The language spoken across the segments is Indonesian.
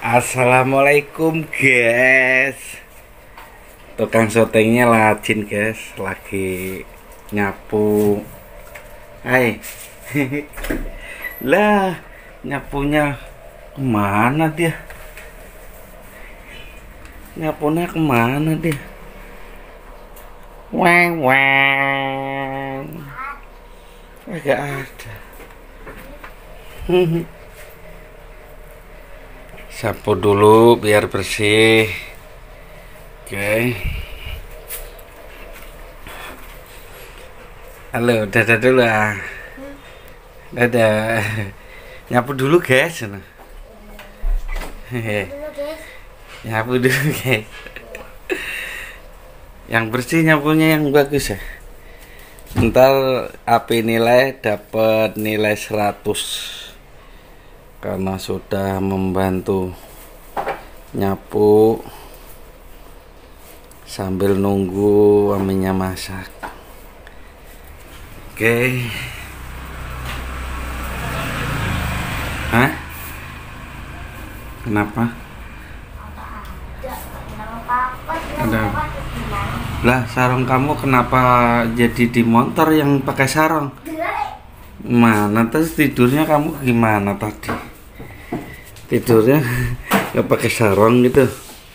Assalamualaikum guys. Tukang syutingnya Lajin guys, lagi nyapu. Hai. Lah, nyapunya kemana dia? Nyapunya kemana dia? Weng weng. Agak ada. Sapu dulu biar bersih. Oke. Halo, dadah dulu ah. Dadah. Nyapu dulu guys. Nyapu dulu guys. Yang bersih nyapunya yang bagus ya. Ntar api nilai dapat nilai 100 karena sudah membantu nyapu sambil nunggu aminya masak. Oke. Hah? Kenapa? Ada. Lah, sarung kamu kenapa jadi di motor yang pakai sarung? Mana terus tidurnya kamu gimana tadi? Tidurnya nggak pakai sarung gitu.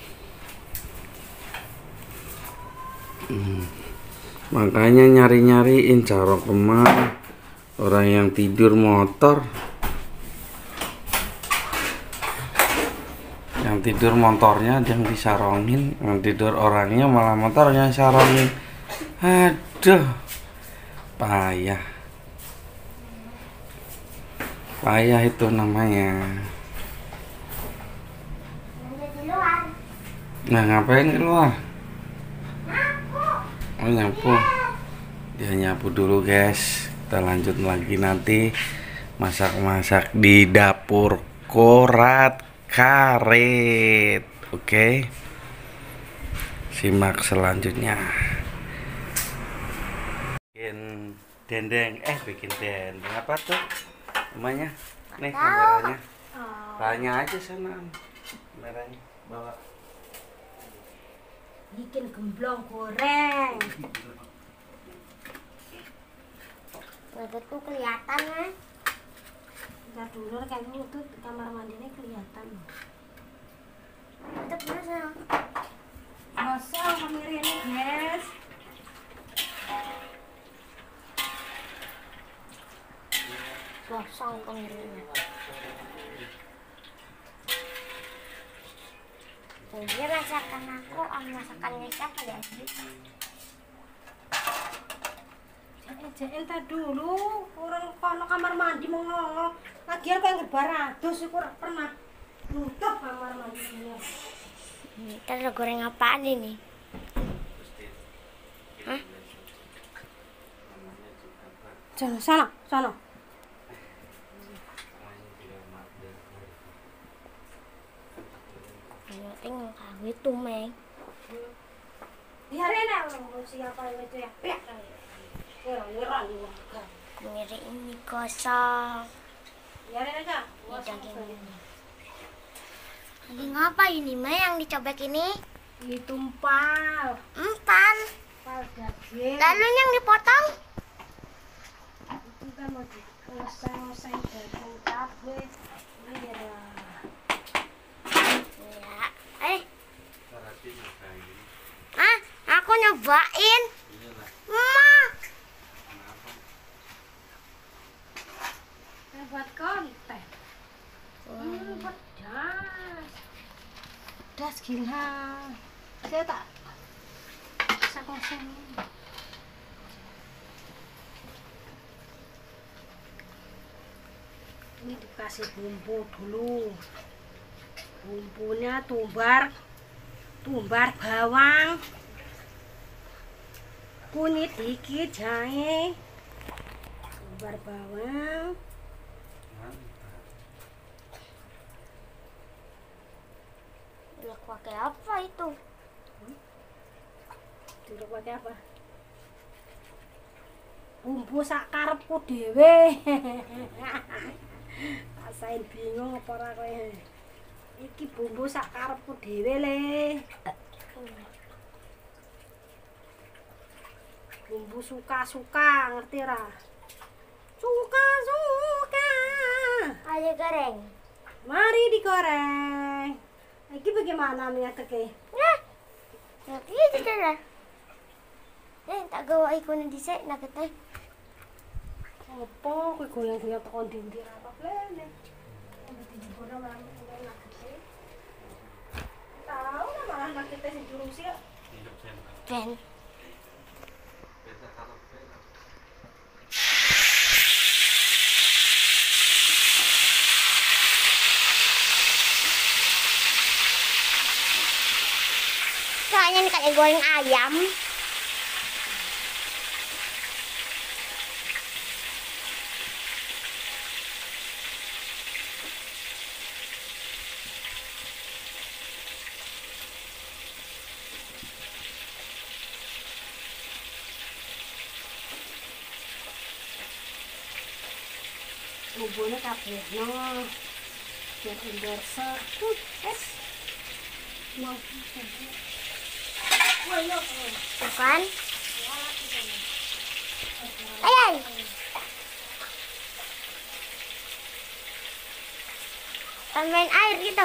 Makanya nyari-nyariin sarung kemana? Orang yang tidur motor, yang tidur motornya yang disarongin, yang tidur orangnya malah motornya sarongin. Aduh, payah. Payah itu namanya. Nah, ngapain keluar? Oh, nyapu. Dia nyapu dulu guys. Kita lanjut lagi nanti masak-masak di dapur Korat Karet. Oke. Simak selanjutnya. Bikin dendeng, bikin dendeng apa tuh namanya? Nih kameranya. Tanya aja sana. Kameranya bawa. Bikin gemblong goreng. Itu tuh kelihatan kan? Entar dulu kan itu kamar mandinya kelihatan. Tetep masang. Masang kameranya guys. Masang kameranya. Jadi masakan aku, masakannya siapa ya? Entar dulu, orang kono kamar mandi mau ngomong. Lagian kayak ngebarados sih kurang pernah nutup kamar mandinya. Kita goreng apaan ini? Hah? Sana. Tinggal kawin tuh Meng. Biarin aja siapa itu ya. Ngeri ini kosong. Biarin aja. Lagi ngapa ini Meng yang dicobek ini? Itu empal. Empal daging. Lalu yang dipotong? Itu kan mau dioseng-oseng daging cabe. Ini ya. Aku nyobain. Ma. Buat konten. Pedas gila. Saya tak oseng-oseng. Ini dikasih bumbu dulu. Bumbunya tumbar bawang, kunyit dikit, jahe, tumbar bawang. Udah pakai apa itu? Udah pakai apa? Bumbu sak karepku dhewe. Rasain bingung apa ora kowe. Iki bumbu sak karepku dhewe le. Bumbu suka-suka, ngerti ra? Suka-suka. Ayo goreng. Mari digoreng. Iki bagaimana miatake? Nah, iya tidak lah. Tak gawa ikon dhisik nak teh. Apa kowe goyang-goyang tekan ndi-ndi ra apa plene. Tahu lah malah nak kita sing jurusi ya. Ben. Soalnya ini kayak goreng ayam. Bumbunya kabehno. Biar endorse. Es. Mau. Bukan? Ayay. Tambahin air gitu.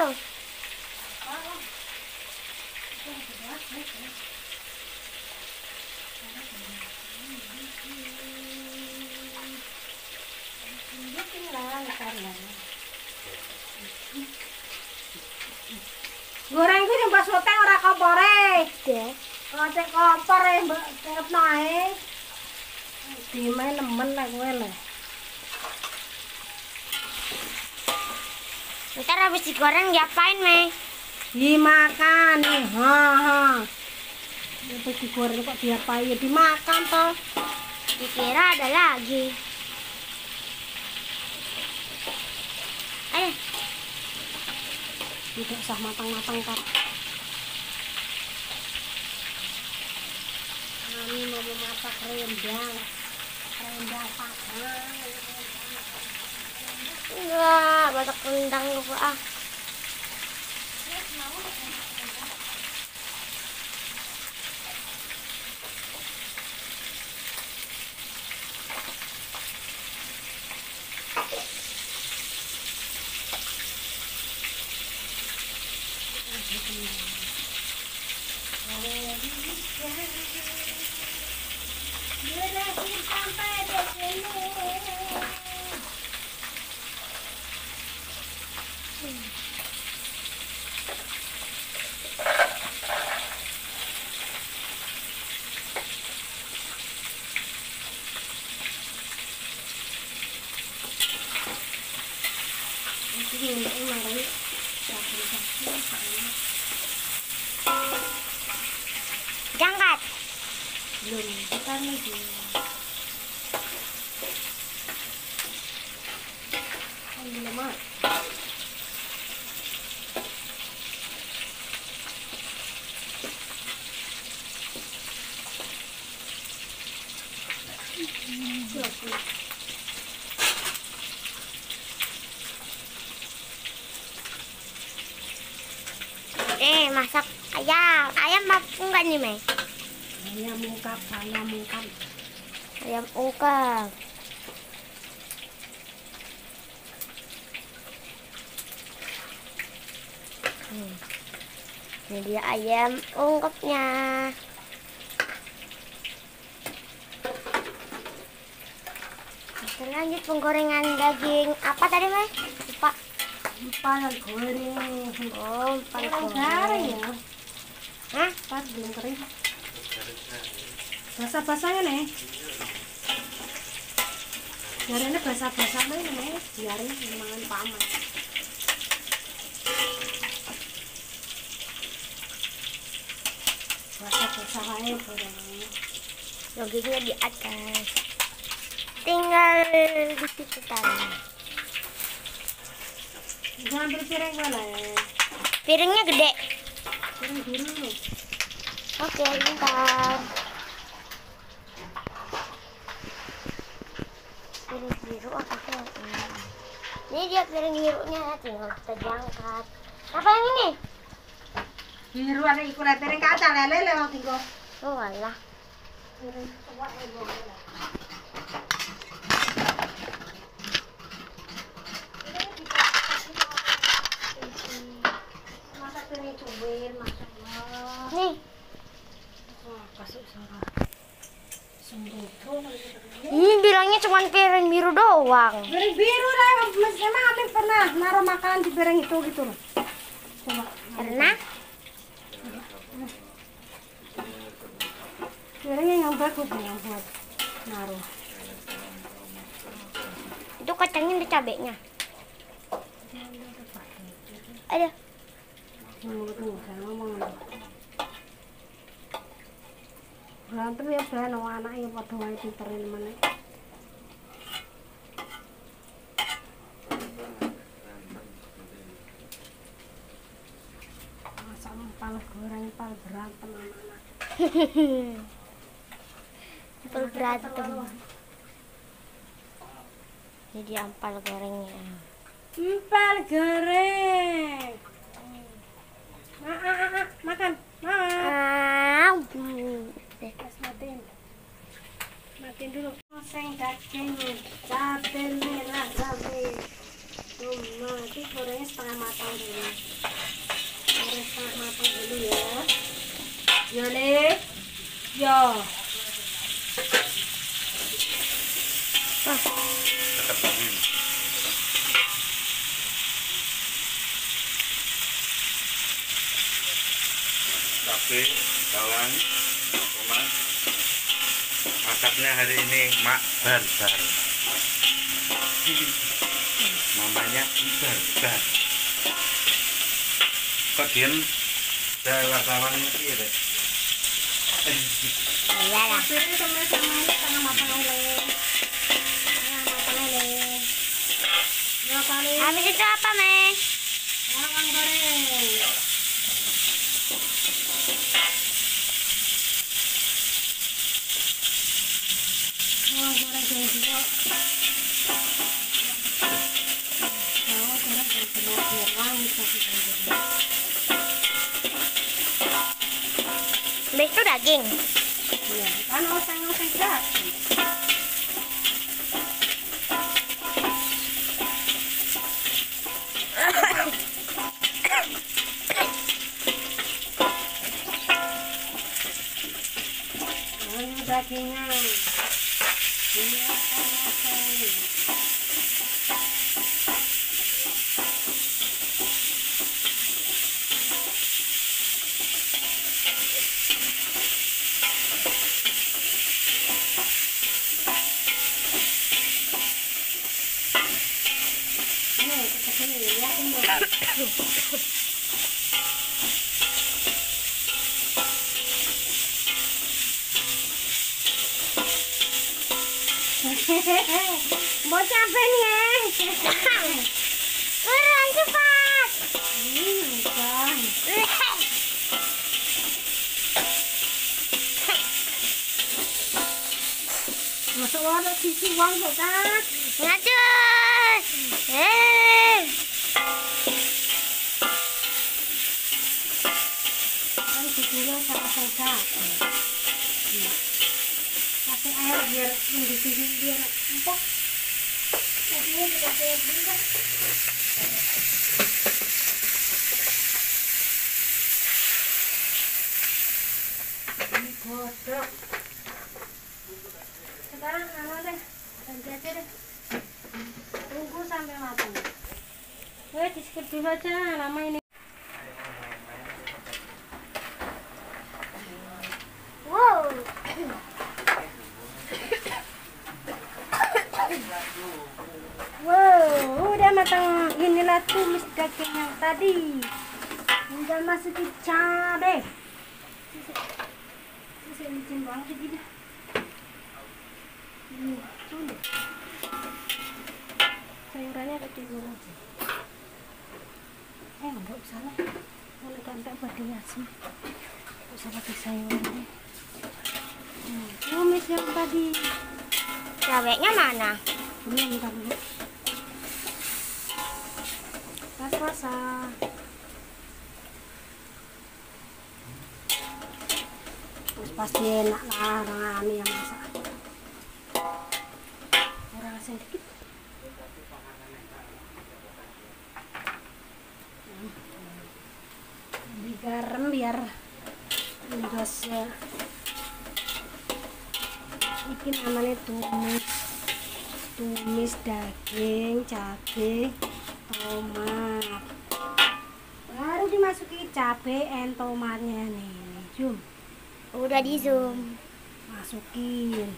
Goreng ku nyembah soteng ora kompore. Deh. Kalau cek kompor ya mbak, cek naik. Dimain nemen lah gue lah. Ntar habis digoreng diapain, Mei? Dimakan nih, Habis digoreng kok diapain? Ya dimakan toh. Dikira ada lagi. Ayo. Tidak usah matang-matang kan. Kami mau memasak rendang. Rendang padang. Enggak, masak rendang lupa ah. Jangkat. Belum, bukan lagi. Belum mak. Masak ayam. Ayam apa enggak nih, Mei? Ayam ungkap, ayam ungkap. Ayam ungkap. Ini dia ayam ungkapnya. Kita lanjut penggorengan daging. Apa tadi, Mei? Lupa. Empal goreng. Oh, empal Garing ya. Hah? Pas belum kering. Basah-basahnya nih. Biarinnya basah-basah nih, biarin mangan paman. Basah-basah aja gorengnya. Dagingnya di atas. Tinggal di situ tadi. Jangan ambil piring mana? Piringnya gede. Piring biru. Oke, bentar. Piring biru apa sih? Ini dia piring birunya, tinggal kita diangkat. Apa yang ini? Biru ada ikut piring kaca lele lewat tiga. Oh alah. Piring tua ibu. Masak piring cumin, masak lah. Nih. Wah, kasih sarah. Ini bilangnya cuma piring biru doang. Piring biru lah, emang Amin pernah naruh makan di piring itu gitu loh. Coba. Pernah? Piringnya yang bagus nih yang buat naruh. Itu kacangnya ada cabenya. Ada. Tunggu, saya ngomong. Berantem ya ben anaknya padha wae pinterin meneh. Masak empal goreng, empal berantem anak-anak. Empal berantem. Jadi empal gorengnya. Empal goreng. Makan. Matiin. Matiin dulu. Oseng daging, cabai merah, cabai. Nanti gorengnya setengah matang dulu. Goreng setengah matang dulu ya. Ya, Le. Ya. Tapi kawan rumah masaknya hari ini mak barbar, mamanya barbar. Kok Dian ada wartawannya sih ya? Iya lah. Ini sama-sama ini setengah matang aja. Setengah matang aja. Ya kali. Habis itu apa, Mei? Bawang goreng. Bawang goreng juga. Bawang goreng juga biar wangi tapi Habis itu daging. iya, kan oseng-oseng daging. Ini dagingnya. Iya, oseng. Ini kita sini lihatin dong. Mau capek nih ya? Kurang cepat. Bukan. Masuk wadah sisi uang kok kan? Ngacus. Kan sisinya saja. Kasih air biar mendidih biar empuk. Kasihnya juga kayak gini. Ini godok. Sekarang deh, ganti aja deh. Tunggu sampai matang. Di skip dulu aja, lama ini. Wow. Wow, udah matang. Inilah tumis daging yang tadi. Tinggal masukin cabai. Sisi licin banget gitu. Sudah. Sayurannya kecil dulu. Enggak usah lah. Kalau ganti badi asam. Enggak usah pakai sayurannya. Tumis yang tadi. Cabenya mana? Ini entar dulu. Pas-pasah. Terus pasti enak lah orang Ani yang masak. Orang asin dikit. Di garam biar terus bikin namanya tumis daging, cabai, tomat. Baru dimasuki cabai and tomatnya nih. Zoom. Udah di zoom. Masukin.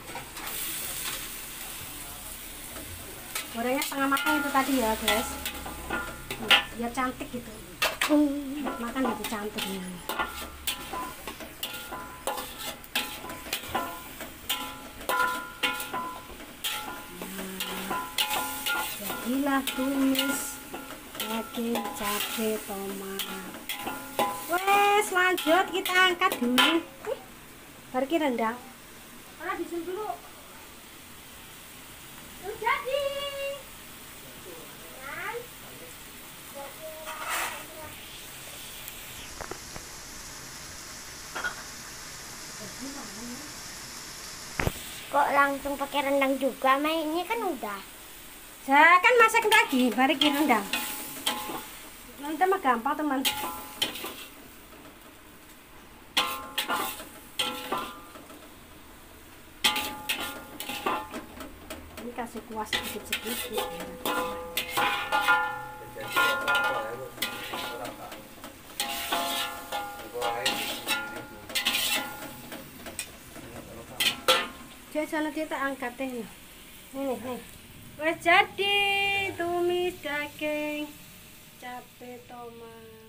Gorengnya setengah matang itu tadi ya guys. Biar cantik gitu. Makan gitu cantik nih. Jadilah tumis daging, cabai, tomat. Wes lanjut kita angkat dulu. Baru kita rendang. Mana disun dulu. Udah jadi. Kok langsung pakai rendang juga, Mei? Ini kan udah. Saya kan masak lagi, baru kita rendang. Nanti mah gampang teman. Ini kasih kuas sedikit-sedikit. Sana kita angkat deh. Nih. Wes jadi tumis daging, cabai, tomat.